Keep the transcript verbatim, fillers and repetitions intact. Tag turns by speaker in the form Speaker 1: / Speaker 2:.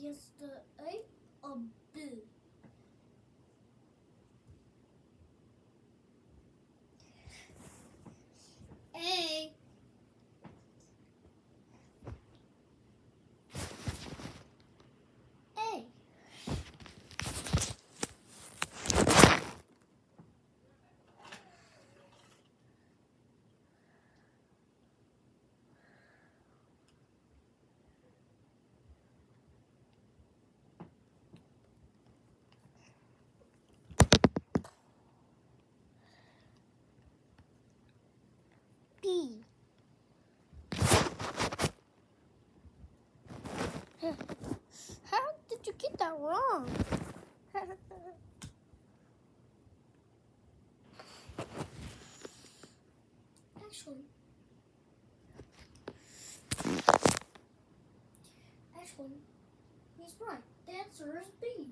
Speaker 1: Is the A or B? A. A. B. How did you get that wrong? Actually, actually, he's right. The answer is B.